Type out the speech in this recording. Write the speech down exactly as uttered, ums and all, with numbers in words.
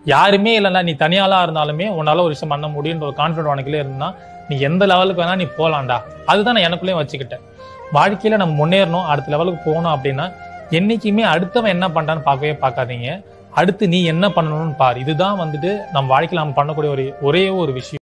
யாருமே இல்லைன்னா நீ தனியாளா இருந்தாலுமே உன்னால ஒரு விஷயம் பண்ண முடியுன்ற ஒரு கான்ஃபிடன்ட் உனக்குள்ளே இருந்தா நீ எந்த லெவலுக்கு வேணா நீ போலாம்டா. அதுதான் நான் எனக்குள்ளேயும் வச்சுக்கிட்டேன். வாழ்க்கையில நம்ம முன்னேறணும், அடுத்த லெவலுக்கு போகணும் அப்படின்னா என்னைக்குமே அடுத்தவன் என்ன பண்றான்னு பார்க்கவே பார்க்காதீங்க. அடுத்து நீ என்ன பண்ணணும்னு பாரு. இதுதான் வந்துட்டு நம்ம வாழ்க்கையில நம்ம பண்ணக்கூடிய ஒரு ஒரே ஒரு விஷயம்.